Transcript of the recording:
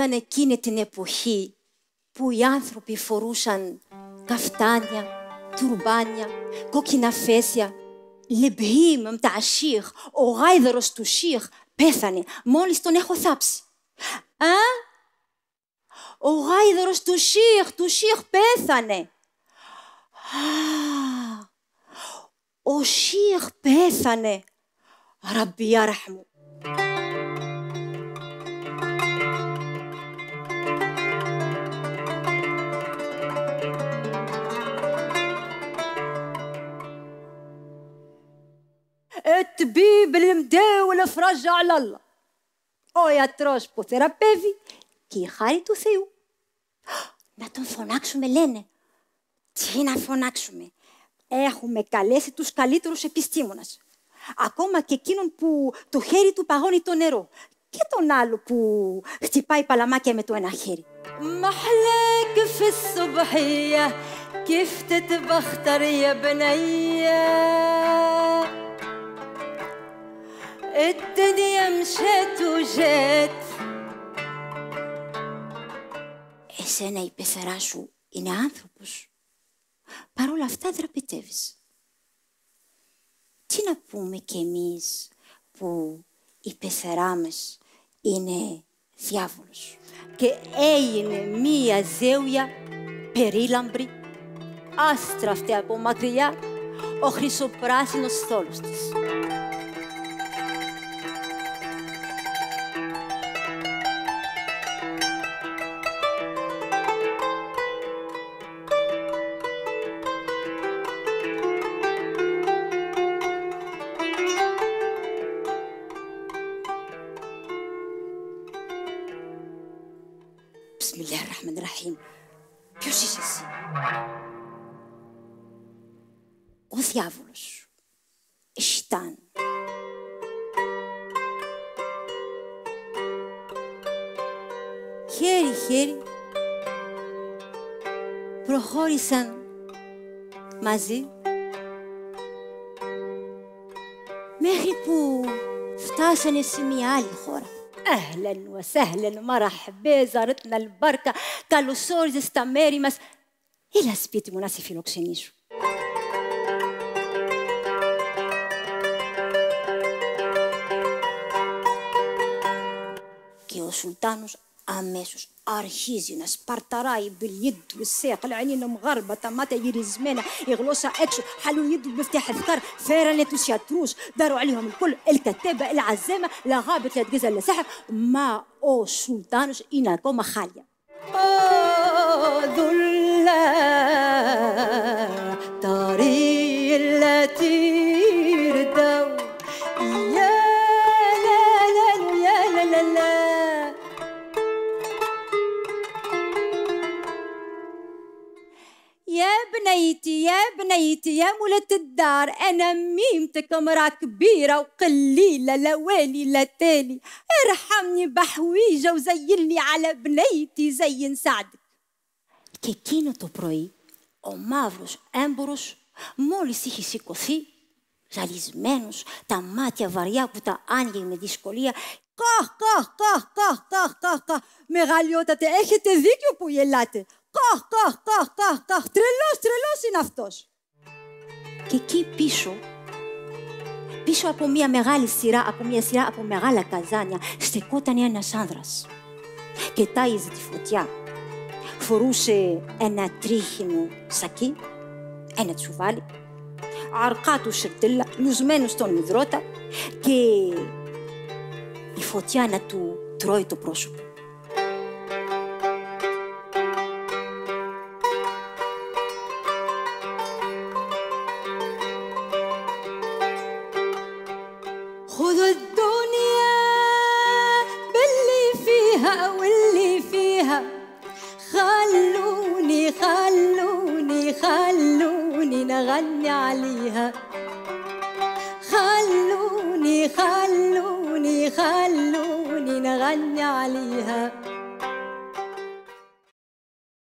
Ήταν εκείνη την εποχή που οι άνθρωποι φορούσαν καφτάνια, τουρμπάνια, κόκκινα φέσια. Λεμπχίμ τα Σίχ, ο γάιδαρος του Σίχ πέθανε, μόλις τον έχω θάψει. Ο γάιδαρος του Σίχ πέθανε. Ο Σίχ πέθανε. Ραμπbi άραχμου. الطبيب المداول فرج على الله. Ο ιατρός που θεραπεύει και η χάρη του Θεού. Να τον φωνάξουμε, λένε. Τι να φωνάξουμε? Έχουμε καλέσει τους καλύτερους επιστήμονες. Ακόμα και εκείνον που το χέρι του παγώνει το νερό. Και τον άλλο που χτυπάει παλαμάκια με το ένα χέρι. محلاك في الصبحية كيف تتبختر يا بنية الدنيا مشات وجات. Εσένα η πεθερά σου είναι άνθρωπος. Παρ' όλα αυτά δραπετεύεις. Τι να πούμε κι εμείς που η πεθερά μας είναι διάβολος. Και έγινε μία ζέουια περίλαμπρη, άστραφτη από μακριά, ο χρυσοπράσινος στόλος της. Μπισμιλιάχ ραχμαν ραχίμ. Ποιος είσαι εσύ? Ο διάβολος. Εσιτάν. Χέρι-χέρι προχώρησαν μαζί μέχρι που φτάσανε σε μια άλλη χώρα. أهلاً وسهلاً مرحبا زارتنا البركة. Καλώς όριζες στα μέρη μας. Έλα σπίτι μου να σε φιλοξενήσω. Και ο Σουλτάνος αμέσως αρχίζει να σπαρταράει باليد والساق, العينين مغربة, τα μάτια γυρισμένα, η γλώσσα έξω, حلوا اليد بمفتاح الذكر. فيرανε τους ιατρούς, داروا عليهم الكل, الكتابة, العزامة, لا غابت لا تجزى لا سحر. Μα ο Σουλτάνος είναι ακόμα χάλια. يا بنيتي يا مولة الدار أنا ميمتك امرأة كبيرة وقليلة لا والي لا تالي ارحمني بحويجة وزيني على بنيتي زين سعدك. Και εκείνο το πρωί ο μαύρος έμπορος μόλις είχε σηκωθεί, ζαλισμένος, τα μάτια βαριά που τα άνοιγε με δυσκολία. Καχ. Μεγαλειότατε, έχετε δίκιο που γελάτε. Καχ. Τρελός είναι αυτός. Και εκεί πίσω από μια μεγάλη σειρά, από μεγάλα καζάνια, στεκόταν ένας άνδρας και τάιζε τη φωτιά. Φορούσε ένα τρίχινο σακί, ένα τσουβάλι, αρκά του σερτέλα, λουσμένο στον υδρότα και η φωτιά να του τρώει το πρόσωπο. خذوا الدنيا باللي فيها واللي فيها خلوني نغني عليها خلوني نغني عليها